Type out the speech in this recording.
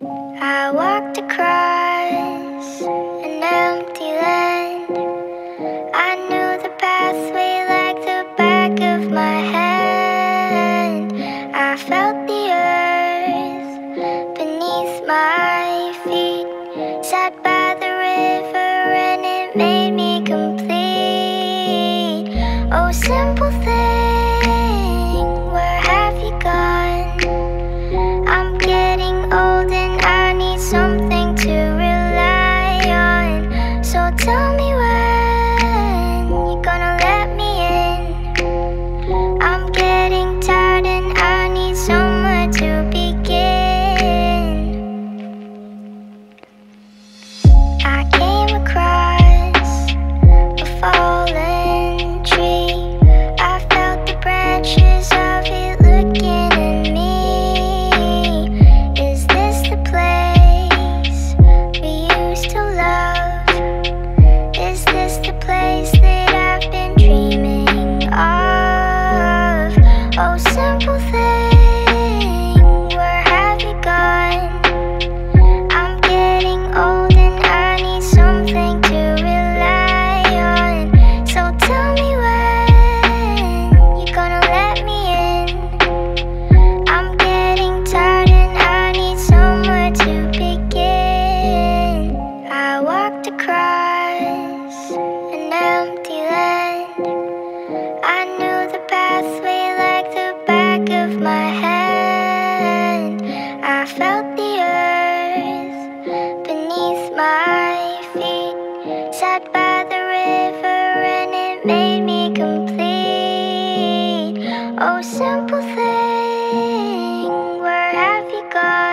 I walked across an empty land. I knew the pathway like the back of my hand. I felt the earth beneath my feet. Sat by the river and it made me complete. Oh, simple thing, where have you gone? I'm getting old and I need something to rely on. So tell me when you're gonna let me in. I'm getting tired and I need somewhere to begin. I came across a fallen tree. I felt the branches of it looking at me. Is this the place we used to love? Is this the place that I've been dreaming of? Oh, simple thing, where have you gone? I'm getting old and I need something to rely on. So tell me when you're gonna let me in. I'm getting tired and I need somewhere to begin. I walked across an empty land. I knew the pathway like the back of my hand. I felt the earth beneath my feet. Sat by the river and it made me complete. Oh, simple thing, where have you gone?